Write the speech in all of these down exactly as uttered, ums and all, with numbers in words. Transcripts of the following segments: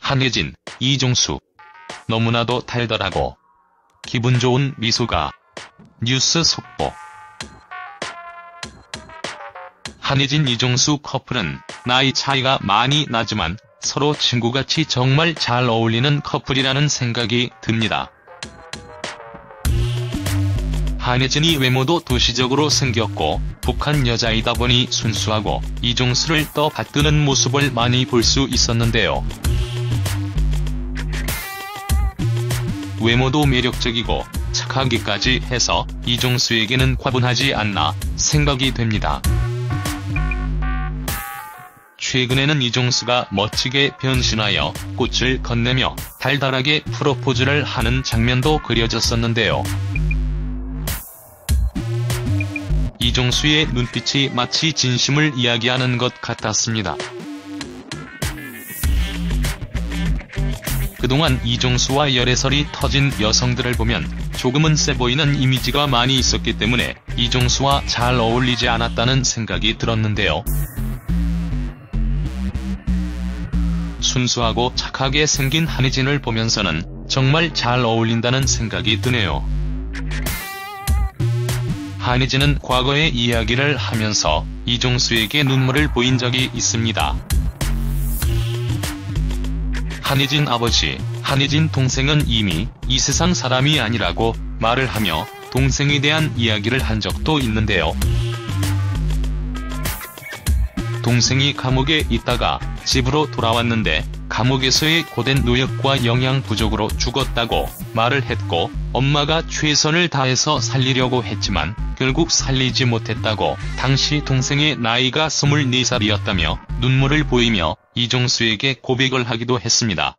한예진, 이종수. 너무나도 달달하고 기분 좋은 미소가. 뉴스 속보. 한예진 이종수 커플은 나이 차이가 많이 나지만 서로 친구같이 정말 잘 어울리는 커플이라는 생각이 듭니다. 한예진이 외모도 도시적으로 생겼고 북한 여자이다 보니 순수하고 이종수를 떠받드는 모습을 많이 볼 수 있었는데요. 외모도 매력적이고 착하기까지 해서 이종수에게는 과분하지 않나 생각이 됩니다. 최근에는 이종수가 멋지게 변신하여 꽃을 건네며 달달하게 프로포즈를 하는 장면도 그려졌었는데요. 이종수의 눈빛이 마치 진심을 이야기하는 것 같았습니다. 그동안 이종수와 열애설이 터진 여성들을 보면 조금은 세 보이는 이미지가 많이 있었기 때문에 이종수와 잘 어울리지 않았다는 생각이 들었는데요. 순수하고 착하게 생긴 한예진을 보면서는 정말 잘 어울린다는 생각이 드네요. 한예진은 과거의 이야기를 하면서 이종수에게 눈물을 보인 적이 있습니다. 한예진 아버지, 한예진 동생은 이미 이 세상 사람이 아니라고 말을 하며 동생에 대한 이야기를 한 적도 있는데요. 동생이 감옥에 있다가 집으로 돌아왔는데 감옥에서의 고된 노역과 영양 부족으로 죽었다고 말을 했고, 엄마가 최선을 다해서 살리려고 했지만 결국 살리지 못했다고 당시 동생의 나이가 스물네 살이었다며 눈물을 보이며 이종수에게 고백을 하기도 했습니다.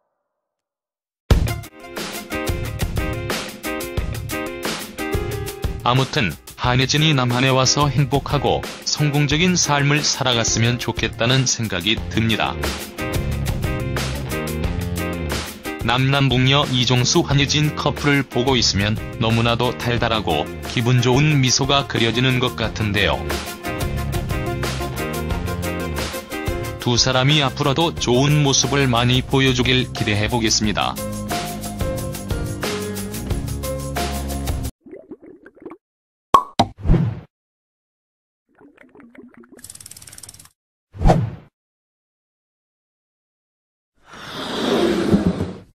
아무튼 한예진이 남한에 와서 행복하고 성공적인 삶을 살아갔으면 좋겠다는 생각이 듭니다. 남남북녀 이종수 한예진 커플을 보고 있으면 너무나도 달달하고 기분 좋은 미소가 그려지는 것 같은데요. 두 사람이 앞으로도 좋은 모습을 많이 보여주길 기대해보겠습니다.